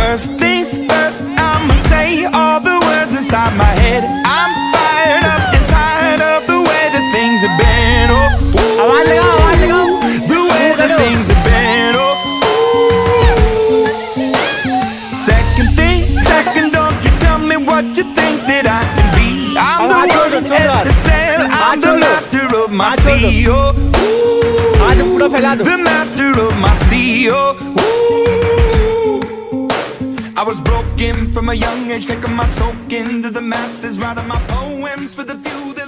First things first, I'ma say all the words inside my head. I'm fired up and tired of the way that things have been. Oh, आवाज लगाओ the way that things have been. Oh, second thing, second, don't you tell me what you think that I can be. I'm the one at the sail, I'm the master of my sea. Oh, आज पूरा फैला दो the master of my sea. Oh, I was broken from a young age, taking my soak into the masses, writing my poems for the few that